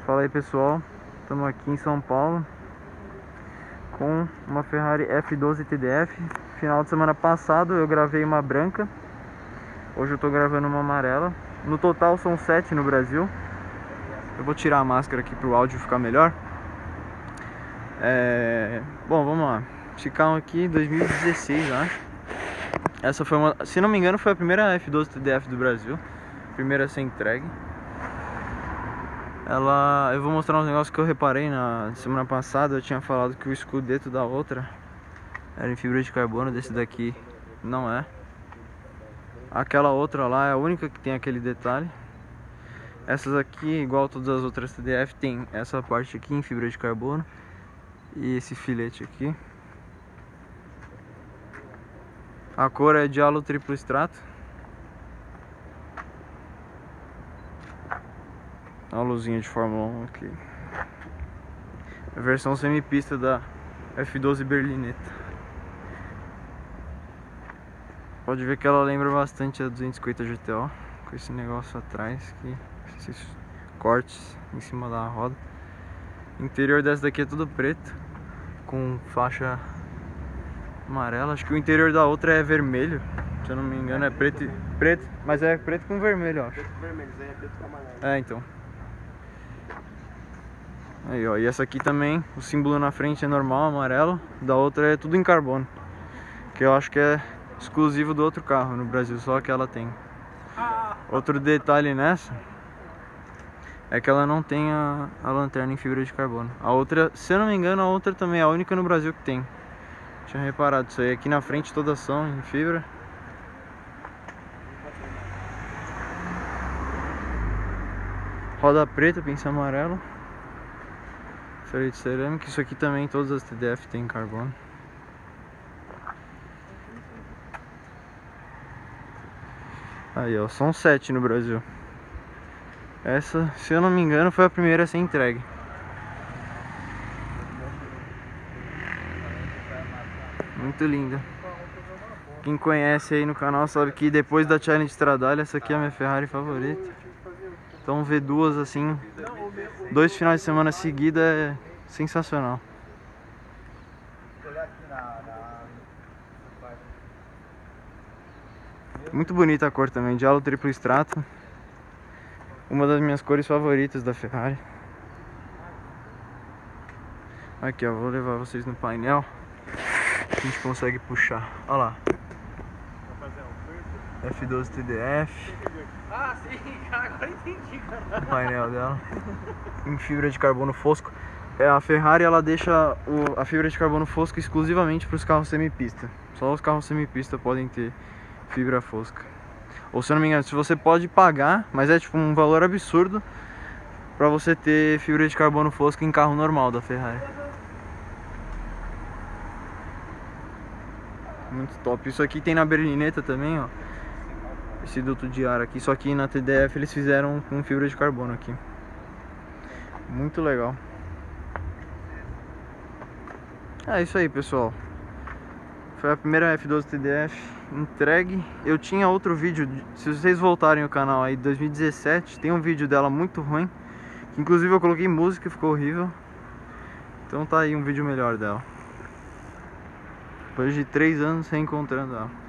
Fala aí pessoal, estamos aqui em São Paulo com uma Ferrari F12 TDF. Final de semana passado eu gravei uma branca, hoje eu tô gravando uma amarela. No total são 7 no Brasil. Eu vou tirar a máscara aqui para o áudio ficar melhor. Bom, vamos lá. Esse carro aqui 2016, acho. Essa foi uma, se não me engano, foi a primeira F12 TDF do Brasil, primeira a ser entregue. Eu vou mostrar uns negócios que eu reparei na semana passada. Eu tinha falado que o escudeto da outra era em fibra de carbono, desse daqui não é. Aquela outra lá é a única que tem aquele detalhe. Essas aqui, igual todas as outras TDF, tem essa parte aqui em fibra de carbono e esse filete aqui. A cor é de halo triplo extrato. Olha a luzinha de Fórmula 1 aqui. A versão semipista da F12 Berlinetta. Pode ver que ela lembra bastante a 250 GTO, com esse negócio atrás aqui, esses cortes em cima da roda. O interior dessa daqui é tudo preto, com faixa amarela. Acho que o interior da outra é vermelho, se eu não me engano é preto, mas é preto com vermelho, eu acho. Preto com vermelho, é preto com amarelo. Então. Aí, ó, e essa aqui também, o símbolo na frente é normal, amarelo, da outra é tudo em carbono, que eu acho que é exclusivo do outro carro no Brasil, só que ela tem. Outro detalhe nessa é que ela não tem a lanterna em fibra de carbono. A outra, se eu não me engano, a outra também é a única no Brasil que tem. Tinha reparado isso aí. Aqui na frente todas são em fibra. Roda preta, pinça amarelo, freio de cerâmica. Isso aqui também todas as TDF tem carbono. Aí ó, são 7 no Brasil. Essa, se eu não me engano, foi a primeira a ser entregue. Muito linda. Quem conhece aí no canal sabe que depois da Challenge Stradale, essa aqui é a minha Ferrari favorita. Então ver duas assim, 2 finais de semana seguida é sensacional. Muito bonita a cor também, de halo triplo extrato. Uma das minhas cores favoritas da Ferrari. Aqui ó, vou levar vocês no painel. A gente consegue puxar, olha lá. F12 TDF. Ah, sim, agora entendi, cara. O painel dela em fibra de carbono fosco. A Ferrari ela deixa a fibra de carbono fosco exclusivamente para os carros semipista. Só os carros semipista podem ter fibra fosca. Ou se eu não me engano, se você pode pagar, mas é tipo um valor absurdo para você ter fibra de carbono fosca em carro normal da Ferrari. Muito top. Isso aqui tem na Berlinetta também, ó. Esse duto de ar aqui, só que na TDF eles fizeram com fibra de carbono aqui. Muito legal. É isso aí, pessoal. Foi a primeira F12 TDF entregue. Eu tinha outro vídeo, se vocês voltarem o canal aí, 2017, tem um vídeo dela muito ruim, que inclusive eu coloquei música e ficou horrível. Então tá aí um vídeo melhor dela. Depois de 3 anos reencontrando ela.